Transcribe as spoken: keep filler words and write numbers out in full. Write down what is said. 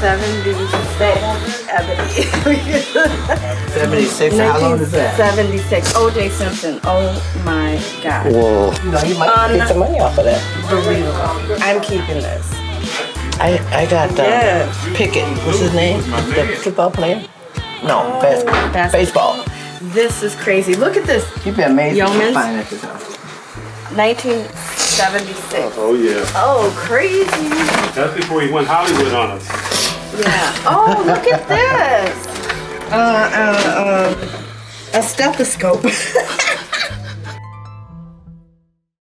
seventy-six, Ebony. seventy-six, how long is that? seventy-six, O J Simpson. Oh my God. Whoa. You know, you might um, get some money off of that. Unbelievable. I'm keeping this. I I got uh, Yeah. Pickett. What's his name? The football player? No, Oh, basketball. basketball. Baseball. This is crazy. Look at this. You'd be amazed Yeomans? to find at this house. nineteen seventy-six. Oh, yeah. Oh, crazy. That's before he went Hollywood on us. Yeah. Oh, look at this. Uh, uh, uh, a stethoscope.